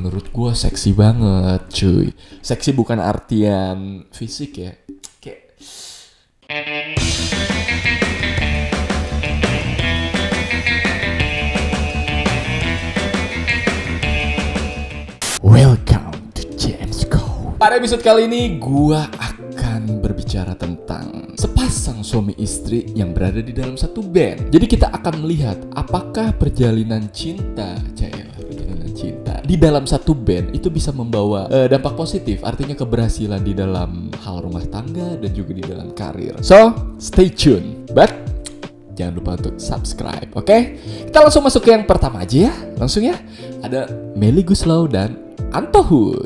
menurut gue seksi banget cuy. Seksi bukan artian fisik ya, kayak welcome to James Cole. Pada episode kali ini gue akan berbicara tentang sepasang suami istri yang berada di dalam satu band. Jadi kita akan melihat apakah perjalanan cinta di dalam satu band itu bisa membawa dampak positif, artinya keberhasilan di dalam hal rumah tangga dan juga di dalam karir. So, stay tune. But jangan lupa untuk subscribe, oke? Kita langsung masuk ke yang pertama aja ya. Langsung ya. Ada Melly Goeslaw dan Anto Hoed.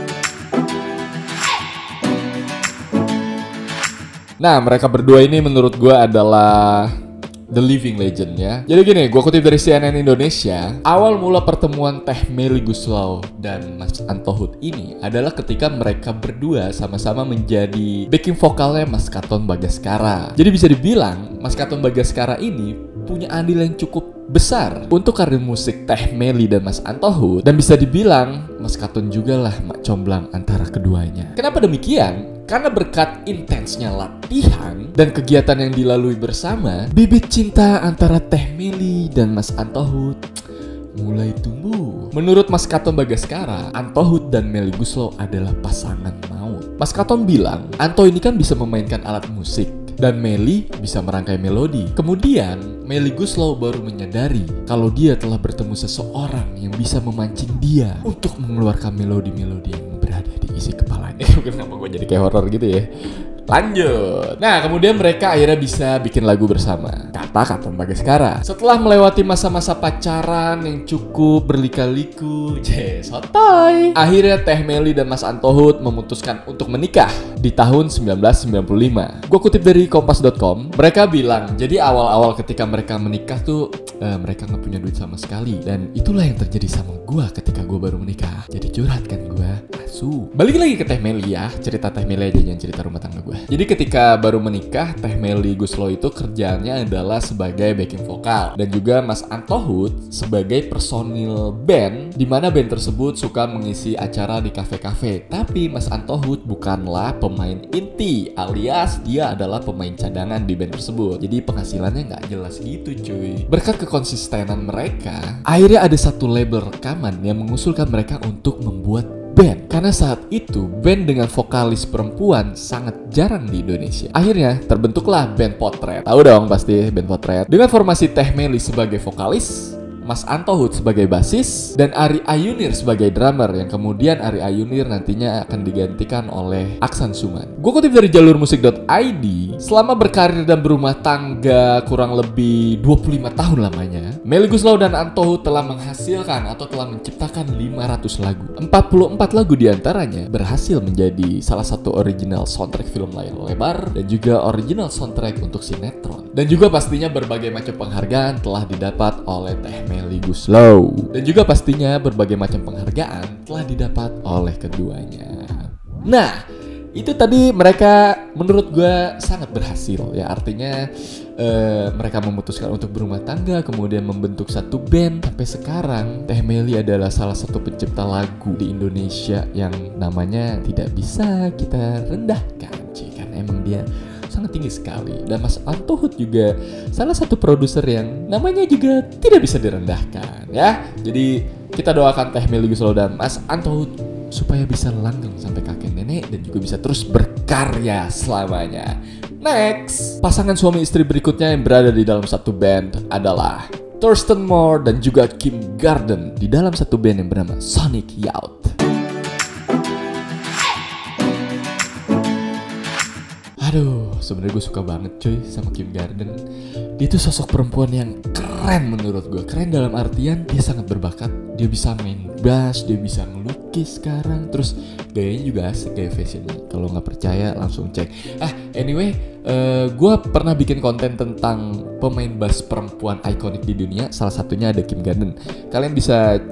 Nah, mereka berdua ini menurut gue adalah The Living Legend ya. Jadi gini, gue kutip dari CNN Indonesia. Awal mula pertemuan Teh Melly Goeslaw dan Mas Anto Hoed ini adalah ketika mereka berdua sama-sama menjadi backing vokalnya Mas Katon Bagaskara. Jadi bisa dibilang Mas Katon Bagaskara ini punya andil yang cukup besar untuk karir musik Teh Melly dan Mas Anto Hoed. Dan bisa dibilang Mas Katon juga lah mak comblang antara keduanya. Kenapa demikian? Karena berkat intensnya latihan dan kegiatan yang dilalui bersama, bibit cinta antara Teh Melly dan Mas Anto Hoed mulai tumbuh. Menurut Mas Katon Bagaskara, Anto Hoed dan Melly Goeslaw adalah pasangan maut. Mas Katon bilang, Anto ini kan bisa memainkan alat musik dan Melly bisa merangkai melodi. Kemudian, Melly Goeslaw baru menyadari kalau dia telah bertemu seseorang yang bisa memancing dia untuk mengeluarkan melodi-melodi yang berada di isi kepalanya. Kenapa gue jadi kayak horor gitu ya? Lanjut. Nah, kemudian mereka akhirnya bisa bikin lagu bersama, kata Katon Bagaskara. Setelah melewati masa-masa pacaran yang cukup berlika-liku, sotoy. Akhirnya Teh Melly dan Mas Anto Hoed memutuskan untuk menikah di tahun 1995. Gue kutip dari kompas.com, mereka bilang, jadi awal-awal ketika mereka menikah tuh mereka gak punya duit sama sekali. Dan itulah yang terjadi sama gue ketika gue baru menikah. Jadi curhat kan gue, asu. Balik lagi ke Teh Melly ya, cerita Teh Melly aja, jangan cerita rumah tangga gue. Jadi ketika baru menikah, Teh Melly Goeslaw itu kerjaannya adalah sebagai backing vokal dan juga Mas Anto Hoed sebagai personil band, di mana band tersebut suka mengisi acara di kafe-kafe. Tapi Mas Anto Hoed bukanlah pemain inti, alias dia adalah pemain cadangan di band tersebut. Jadi penghasilannya nggak jelas gitu cuy. Berkat kekonsistenan mereka, akhirnya ada satu label rekaman yang mengusulkan mereka untuk membuat band. Karena saat itu band dengan vokalis perempuan sangat jarang di Indonesia. Akhirnya terbentuklah band Potret. Tahu dong pasti band Potret. Dengan formasi Teh Melly sebagai vokalis, Mas Anto Hoed sebagai basis, dan Ari Ayunir sebagai drummer, yang kemudian Ari Ayunir nantinya akan digantikan oleh Aksan Suman. Gue kutip dari jalurmusik.id, selama berkarir dan berumah tangga kurang lebih 25 tahun lamanya, Melly Goeslaw dan Anto Hoed telah menghasilkan atau telah menciptakan 500 lagu. 44 lagu diantaranya berhasil menjadi salah satu original soundtrack film layar lebar dan juga original soundtrack untuk sinetron. Dan juga pastinya berbagai macam penghargaan telah didapat oleh Teh Melly Goeslaw. Dan juga pastinya berbagai macam penghargaan telah didapat oleh keduanya. Nah, itu tadi mereka menurut gue sangat berhasil ya. Artinya mereka memutuskan untuk berumah tangga, kemudian membentuk satu band. Sampai sekarang Teh Melly adalah salah satu pencipta lagu di Indonesia yang namanya tidak bisa kita rendahkan, karena emang dia sangat tinggi sekali. Dan Mas Anto Hoed juga salah satu produser yang namanya juga tidak bisa direndahkan ya. Jadi kita doakan Teh Melly Goeslaw dan Mas Anto Hoed supaya bisa langgeng sampai kakek nenek dan juga bisa terus berkarya selamanya. Next, pasangan suami istri berikutnya yang berada di dalam satu band adalah Thurston Moore dan juga Kim Gardner di dalam satu band yang bernama Sonic Youth. Aduh, sebenarnya gue suka banget cuy sama Kim Gardner. Dia tuh sosok perempuan yang keren menurut gue. Keren dalam artian dia sangat berbakat. Dia bisa main bass, dia bisa melukis sekarang. Terus gayanya juga asik, gaya fashionnya. Kalau nggak percaya langsung cek. Anyway, gue pernah bikin konten tentang pemain bass perempuan ikonik di dunia. Salah satunya ada Kim Gardner. Kalian bisa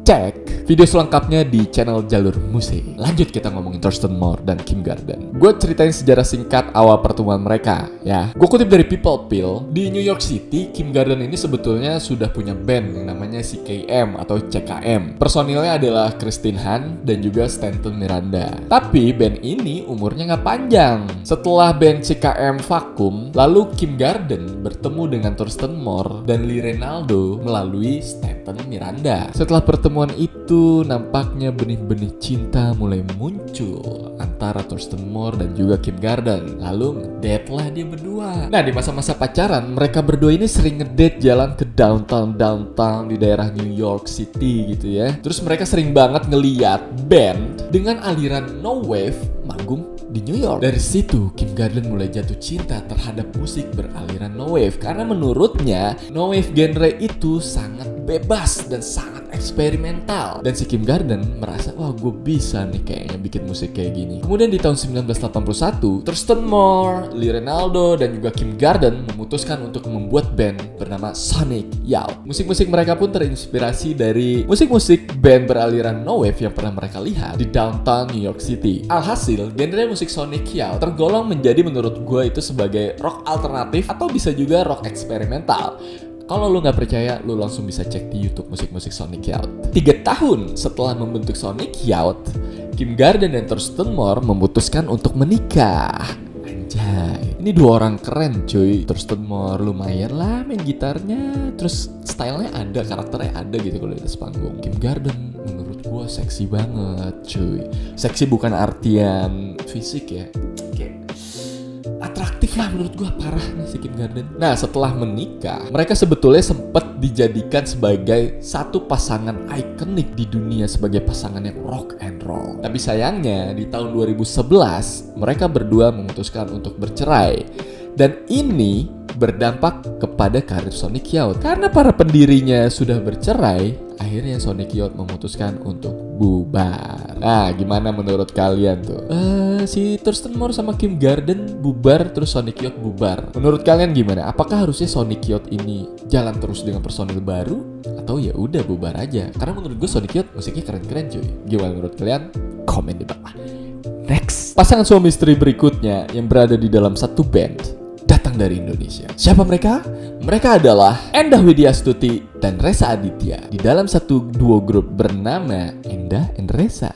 cek video selengkapnya di channel Jalur Musik. Lanjut kita ngomongin Thurston Moore dan Kim Garden. Gue ceritain sejarah singkat awal pertemuan mereka ya. Gue kutip dari People Pill, di New York City, Kim Garden ini sebetulnya sudah punya band yang namanya CKM atau CKM. Personilnya adalah Christine Han dan juga Stanton Miranda. Tapi band ini umurnya nggak panjang. Setelah band CKM vakum, lalu Kim Garden bertemu dengan Thurston Moore dan Lee Ranaldo melalui Stanton Miranda. Setelah pertemuan itu, nampaknya benih-benih cinta mulai muncul antara Thurston Moore dan juga Kim Garden. Lalu ngedate lah dia berdua. Nah, di masa-masa pacaran, mereka berdua ini sering ngedate jalan ke downtown di daerah New York City gitu ya. Terus mereka sering banget ngeliat band dengan aliran no wave manggung di New York. Dari situ Kim Garden mulai jatuh cinta terhadap musik beraliran no wave karena menurutnya no wave genre itu sangat bebas dan sangat eksperimental. Dan si Kim Garden merasa, wah gue bisa nih kayaknya bikin musik kayak gini. Kemudian di tahun 1981, Thurston Moore, Lee Ranaldo, dan juga Kim Garden memutuskan untuk membuat band bernama Sonic Youth. Musik-musik mereka pun terinspirasi dari musik-musik band beraliran no wave yang pernah mereka lihat di downtown New York City. Alhasil, genre musik Sonic Youth tergolong menjadi menurut gue itu sebagai rock alternatif atau bisa juga rock eksperimental. Kalau lu nggak percaya, lu langsung bisa cek di YouTube musik-musik Sonic Youth. 3 tahun setelah membentuk Sonic Youth, Kim Garden dan Thurston Moore memutuskan untuk menikah. Anjay, ini dua orang keren cuy. Thurston Moore lumayan lah main gitarnya, terus stylenya ada, karakternya ada gitu kalau di atas panggung. Kim Garden menurut gua seksi banget cuy. Seksi bukan artian fisik ya, kayak atraktif lah menurut gue, parah nih si Kim Garden. Nah, setelah menikah, mereka sebetulnya sempat dijadikan sebagai satu pasangan ikonik di dunia sebagai pasangan yang rock and roll. Tapi sayangnya di tahun 2011 mereka berdua memutuskan untuk bercerai. Dan ini berdampak kepada karir Sonic Youth. Karena para pendirinya sudah bercerai, akhirnya Sonic Youth memutuskan untuk bubar. Nah, gimana menurut kalian tuh? Si Thurston Moore sama Kim Garden bubar, terus Sonic Youth bubar. Menurut kalian gimana? Apakah harusnya Sonic Youth ini jalan terus dengan personil baru? Atau ya udah bubar aja? Karena menurut gue Sonic Youth musiknya keren-keren cuy. Gimana menurut kalian? Komen di bawah. Next, pasangan suami istri berikutnya yang berada di dalam satu band datang dari Indonesia. Siapa mereka? Mereka adalah Endah Widyastuti dan Reza Aditya di dalam satu duo grup bernama Endah and Reza.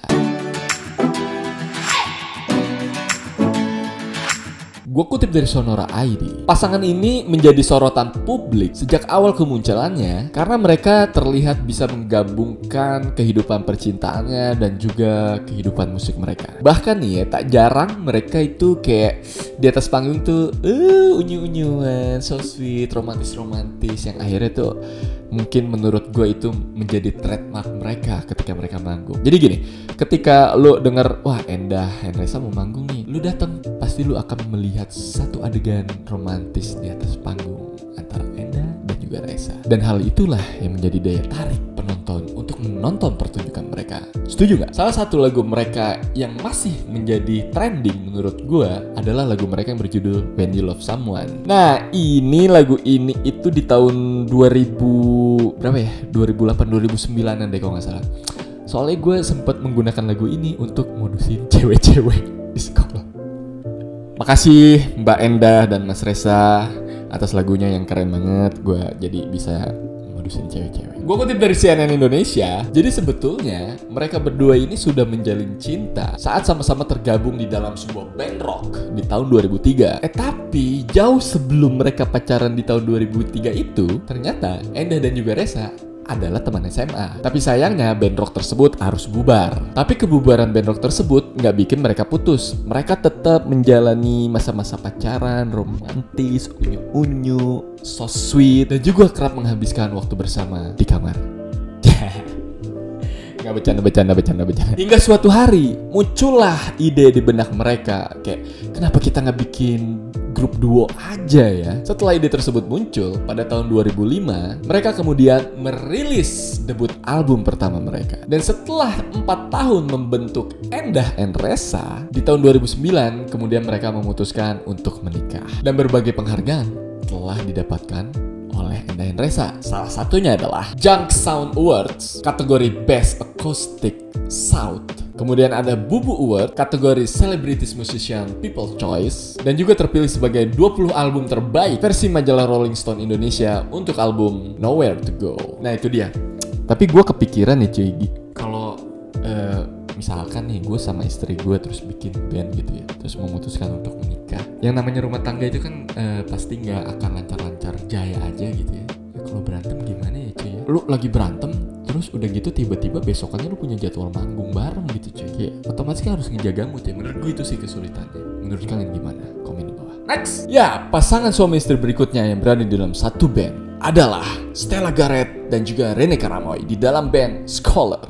Gue kutip dari Sonora ID. Pasangan ini menjadi sorotan publik sejak awal kemunculannya karena mereka terlihat bisa menggabungkan kehidupan percintaannya dan juga kehidupan musik mereka. Bahkan nih ya, tak jarang mereka itu kayak di atas panggung tuh unyu-unyuan, so sweet, romantis-romantis yang akhirnya tuh mungkin menurut gue itu menjadi trademark mereka ketika mereka manggung. Jadi gini, ketika lo denger, wah Endah and Reza mau manggung nih, lo datang pasti lo akan melihat satu adegan romantis di atas panggung antara Endah dan juga Reza. Dan hal itulah yang menjadi daya tarik penonton untuk menonton pertunjukan mereka. Setuju gak? Salah satu lagu mereka yang masih menjadi trending menurut gue adalah lagu mereka yang berjudul When You Love Someone. Nah, ini lagu ini itu di tahun 2008-2009an deh kalau gak salah. Soalnya gue sempat menggunakan lagu ini untuk modusin cewek-cewek di sekolah. Makasih Mbak Endah dan Mas Reza atas lagunya yang keren banget. Gue jadi bisa modusin cewek-cewek. Gue kutip dari CNN Indonesia. Jadi sebetulnya mereka berdua ini sudah menjalin cinta saat sama-sama tergabung di dalam sebuah band rock di tahun 2003. Tapi jauh sebelum mereka pacaran di tahun 2003 itu, ternyata Endah dan juga Reza adalah teman SMA. Tapi sayangnya band rock tersebut harus bubar. Tapi kebubaran band rock tersebut nggak bikin mereka putus. Mereka tetap menjalani masa-masa pacaran, romantis, unyu-unyu, so sweet, dan juga kerap menghabiskan waktu bersama di kamar. Nggak bercanda. Hingga suatu hari muncullah ide di benak mereka, kayak kenapa kita nggak bikin grup duo aja ya. Setelah ide tersebut muncul pada tahun 2005, mereka kemudian merilis debut album pertama mereka. Dan setelah 4 tahun membentuk Endah and Reza, di tahun 2009 kemudian mereka memutuskan untuk menikah. Dan berbagai penghargaan telah didapatkan oleh oleh Enda Hendresa. Salah satunya adalah Junk Sound Awards kategori Best Acoustic Sound. Kemudian ada Bubu Award kategori Celebrities Musician People Choice, dan juga terpilih sebagai 20 album terbaik versi majalah Rolling Stone Indonesia untuk album Nowhere to Go. Nah itu dia. Tapi gue kepikiran nih cuy, kalau misalkan nih gue sama istri gue terus bikin band gitu ya, terus memutuskan untuk menikah. Yang namanya rumah tangga itu kan pasti nggak akan lancar-lancar jaya aja gitu ya. Kalau berantem gimana ya cuy ya? Lu lagi berantem, terus udah gitu tiba-tiba besokannya lu punya jadwal manggung bareng gitu cuy. Ya, otomatis kan harus ngejaga mood ya. Menurut gue itu sih kesulitannya. Menurut kalian gimana? Komen di bawah. Next! Ya, pasangan suami istri berikutnya yang berada di dalam satu band adalah Stella Garrett dan juga Rene Karamoy di dalam band Scholar.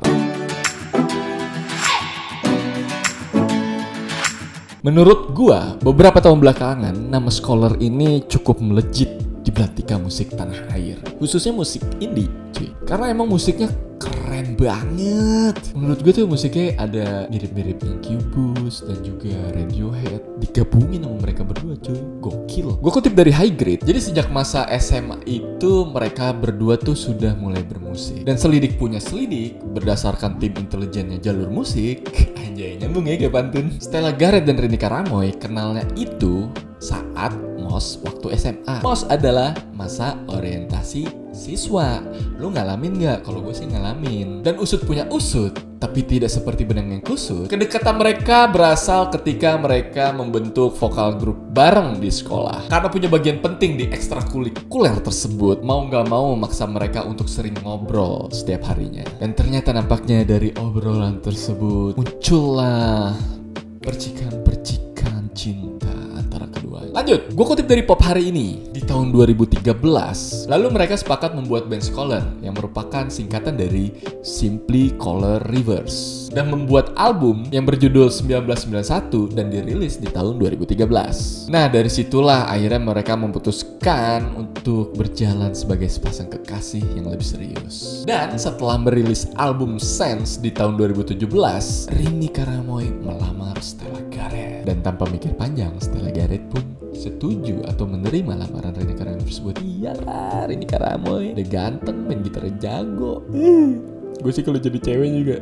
Menurut gua, beberapa tahun belakangan nama Scholar ini cukup melejit di belantika musik tanah air, khususnya musik indie cuy, karena emang musiknya keren banget. Menurut gue tuh musiknya ada mirip-mirip Incubus dan juga Radiohead digabungin sama mereka berdua cuy, gokil. Gue kutip dari High Grade, jadi sejak masa SMA itu mereka berdua tuh sudah mulai bermusik, dan selidik punya selidik berdasarkan tim intelijennya jalur musik. Anjay, nyambung ya kayak pantun. Stella Garrett dan Rene Karamoy kenalnya itu saat MOS waktu SMA. MOS adalah masa orientasi siswa. Lu ngalamin nggak? Kalau gue sih ngalamin. Dan usut punya usut, tapi tidak seperti benang yang kusut. Kedekatan mereka berasal ketika mereka membentuk vokal grup bareng di sekolah. Karena punya bagian penting di ekstrakurikuler tersebut, mau nggak mau memaksa mereka untuk sering ngobrol setiap harinya. Dan ternyata nampaknya dari obrolan tersebut muncullah percikan-percikan cinta antara keduanya. Lanjut, gue kutip dari Pop Hari Ini. Di tahun 2013, lalu mereka sepakat membuat band Scholar yang merupakan singkatan dari Simply Color Reverse, dan membuat album yang berjudul 1991 dan dirilis di tahun 2013. Nah, dari situlah akhirnya mereka memutuskan untuk berjalan sebagai sepasang kekasih yang lebih serius. Dan setelah merilis album Sense di tahun 2017, Rene Karamoy melamar Stella Garrett. Dan tanpa mikir panjang, Stella Garrett pun setuju atau menerima lamaran Rene Karamoy tersebut. Iyalah, Rene Karamoy udah ganteng, main gitar jago. Gue sih kalau jadi cewek juga.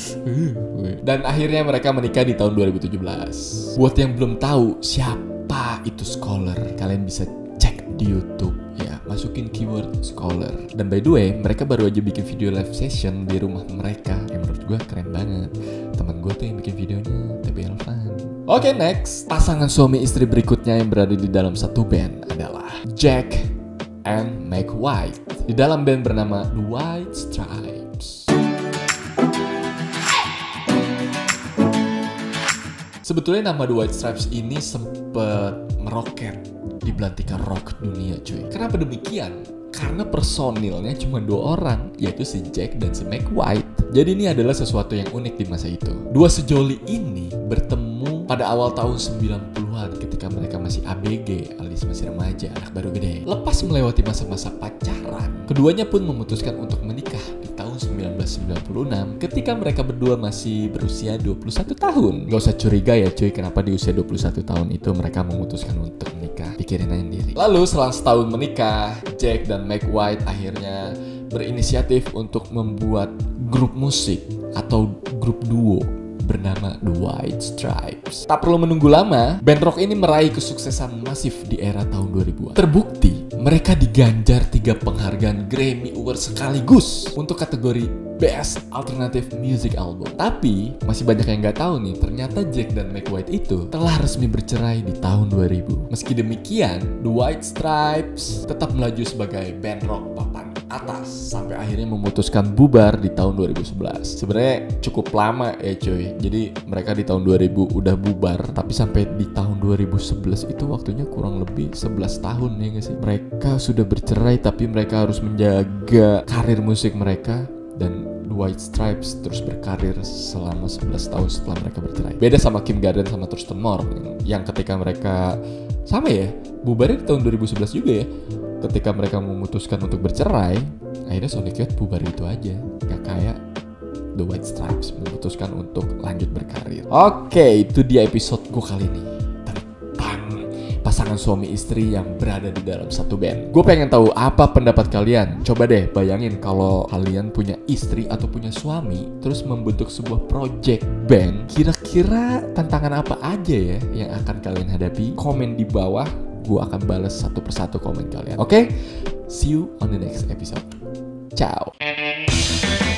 Dan akhirnya mereka menikah di tahun 2017. Buat yang belum tahu siapa itu Scholar, kalian bisa cek di YouTube ya, masukin keyword Scholar. Dan by the way, mereka baru aja bikin video live session di rumah mereka yang menurut gue keren banget. Teman gue tuh yang bikin videonya, TB Elvan. Oke, next. Pasangan suami istri berikutnya yang berada di dalam satu band adalah Jack and Meg White di dalam band bernama The White Stripes. Sebetulnya nama The White Stripes ini sempet meroket di belantika rock dunia cuy. Kenapa demikian? Karena personilnya cuma 2 orang, yaitu si Jack dan si Meg White. Jadi ini adalah sesuatu yang unik di masa itu. Dua sejoli ini bertemu pada awal tahun 90-an ketika mereka masih ABG, alias masih remaja, anak baru gede. Lepas melewati masa-masa pacaran, keduanya pun memutuskan untuk menikah di tahun 1996 ketika mereka berdua masih berusia 21 tahun. Gak usah curiga ya cuy, kenapa di usia 21 tahun itu mereka memutuskan untuk menikah. Pikirin aja sendiri. Lalu selang setahun menikah, Jack dan Meg White akhirnya berinisiatif untuk membuat grup musik atau grup duo bernama The White Stripes. Tak perlu menunggu lama, band rock ini meraih kesuksesan masif di era tahun 2000-an. Terbukti, mereka diganjar 3 penghargaan Grammy Award sekaligus untuk kategori Best Alternative Music Album. Tapi, masih banyak yang nggak tahu nih, ternyata Jack dan Meg White itu telah resmi bercerai di tahun 2000. Meski demikian, The White Stripes tetap melaju sebagai band rock papan atas sampai akhirnya memutuskan bubar di tahun 2011. Sebenarnya cukup lama ya cuy. Jadi mereka di tahun 2000 udah bubar, tapi sampai di tahun 2011 itu waktunya kurang lebih 11 tahun ya nggak sih? Mereka sudah bercerai tapi mereka harus menjaga karir musik mereka, dan The White Stripes terus berkarir selama 11 tahun setelah mereka bercerai. Beda sama Kim Gardner sama Thurston Moore yang ketika mereka sama ya, bubarnya di tahun 2011 juga ya. Ketika mereka memutuskan untuk bercerai, akhirnya Sonic Youth bubar itu aja. Gak kayak The White Stripes memutuskan untuk lanjut berkarir. Oke, itu dia episode gue kali ini tentang pasangan pasangan suami istri yang berada di dalam satu band. Gue pengen tahu apa pendapat kalian. Coba deh bayangin kalau kalian punya istri atau punya suami, terus membentuk sebuah project band. Kira-kira tantangan apa aja ya yang akan kalian hadapi? Komen di bawah, gue akan balas satu persatu komen kalian. Oke? See you on the next episode. Ciao.